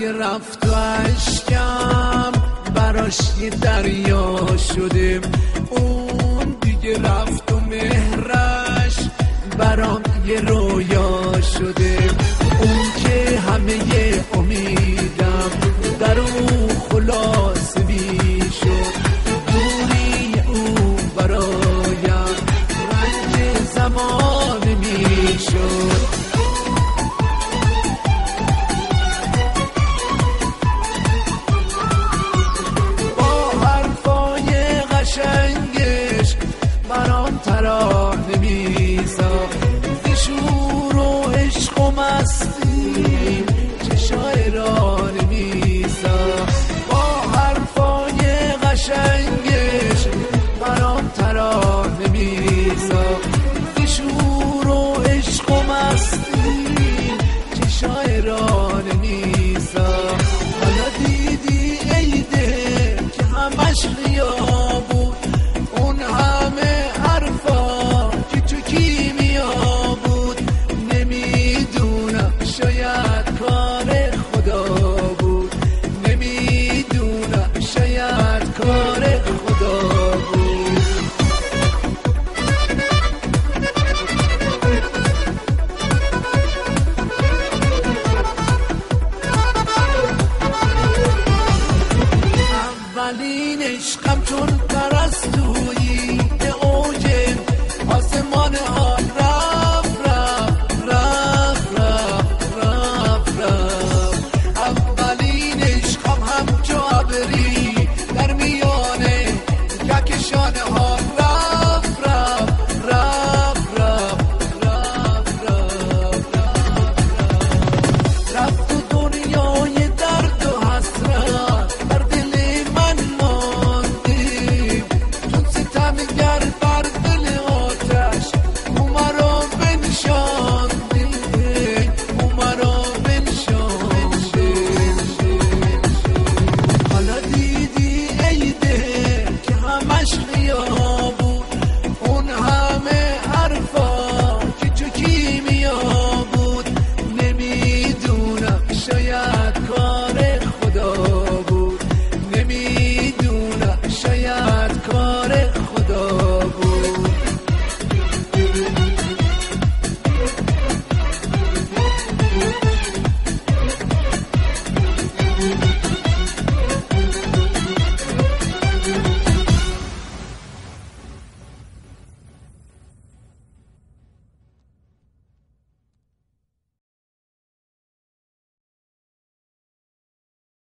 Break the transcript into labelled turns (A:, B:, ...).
A: دیگه رفت و عشقم براش یه دریا شده، اون دیگه رفت و مهرش برام یه رویا شده. اون که همه امیدم در اون خلاص میشد، دوری اون برایم رنج زمان میشد. قشنگش برام ترانه میساخت، شور و عشق و مستی چه شاعرانه میساخت. با حرفای قشنگش برام ترانه میساخت، شور و عشق و مستی چه شاعرانه